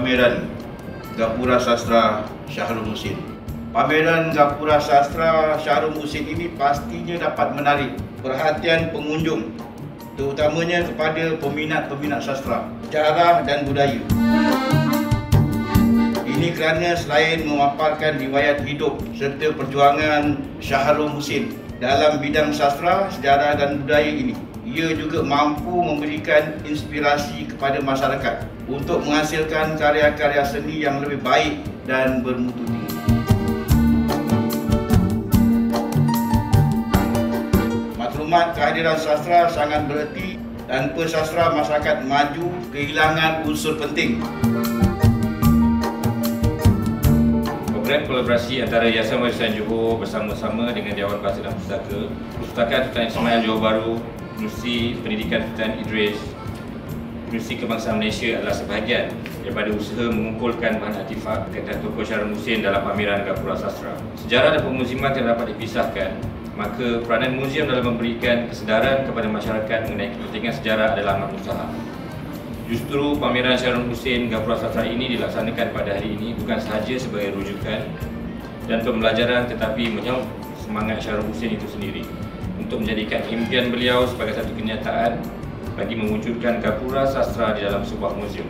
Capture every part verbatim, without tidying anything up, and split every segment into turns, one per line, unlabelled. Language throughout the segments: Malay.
pameran Gapura Sastra Syahrul Muhsin. Pameran Gapura Sastra Syahrul Muhsin ini pastinya dapat menarik perhatian pengunjung, terutamanya kepada peminat-peminat sastra, sejarah dan budaya. Ini kerana selain memaparkan riwayat hidup serta perjuangan Syahrul Muhsin dalam bidang sastra, sejarah dan budaya ini, ia juga mampu memberikan inspirasi kepada masyarakat untuk menghasilkan karya-karya seni yang lebih baik dan bermutu tinggi. Maklumat kehadiran sastra sangat bererti. Tanpa sastra, masyarakat maju kehilangan unsur penting.
Program kolaborasi antara Yayasan Warisan Johor bersama-sama dengan Dewan Bahasa dan Pustaka, Perpustakaan Sultan Ismail Johor Bahru, Institusi Pendidikan Sultan Idris, Institusi Kebangsaan Malaysia adalah sebahagian daripada usaha mengumpulkan bahan artifak dan tokoh Syahrul Muhsin dalam pameran Gapura Sastra. Sejarah dan pemuziman tidak dapat dipisahkan, maka peranan muzium dalam memberikan kesedaran kepada masyarakat mengenai kepentingan sejarah adalah amat usaha. Justru pameran Syahrul Muhsin Gapura Sastra ini dilaksanakan pada hari ini bukan sahaja sebagai rujukan dan pembelajaran, tetapi menyaut semangat Syahrul Muhsin itu sendiri untuk menjadikan impian beliau sebagai satu kenyataan bagi mewujudkan Gapura Sastra di dalam sebuah muzium.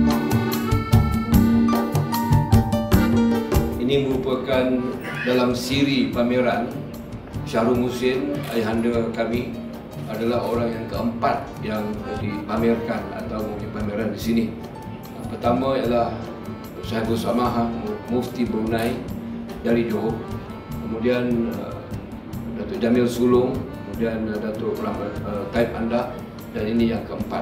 Ini merupakan dalam siri pameran Syahrul Muhsin, ayahanda kami, adalah orang yang keempat yang dipamerkan atau mungkin pameran di sini. Pertama ialah Sahibul Samaha, Mufti Brunei dari Johor. Kemudian Datuk Jamil Sulong, kemudian Datuk Rahmat uh, Taib Andak, dan ini yang keempat.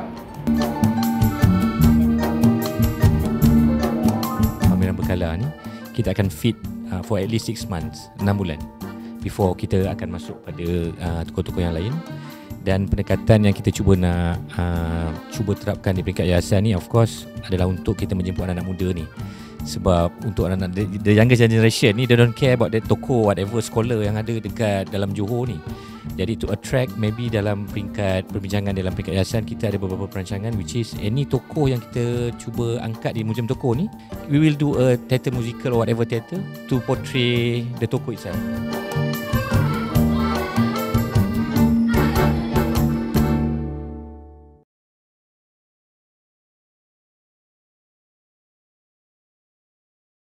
Pameran berkala ni kita akan fit uh, for at least six months, enam bulan before kita akan masuk pada uh, tokoh-tokoh yang lain. Dan pendekatan yang kita cuba nak uh, cuba terapkan di peringkat yayasan ni, of course, adalah untuk kita menjemput anak-anak muda ni. Sebab untuk anak-anak the, the younger generation ni, they don't care about that tokoh, whatever scholar yang ada dekat dalam Johor ni. Jadi to attract, maybe dalam peringkat perbincangan dalam peringkat yayasan, kita ada beberapa perancangan which is any tokoh yang kita cuba angkat di muzium tokoh ni, we will do a theatre musical or whatever theatre to portray the tokoh itself.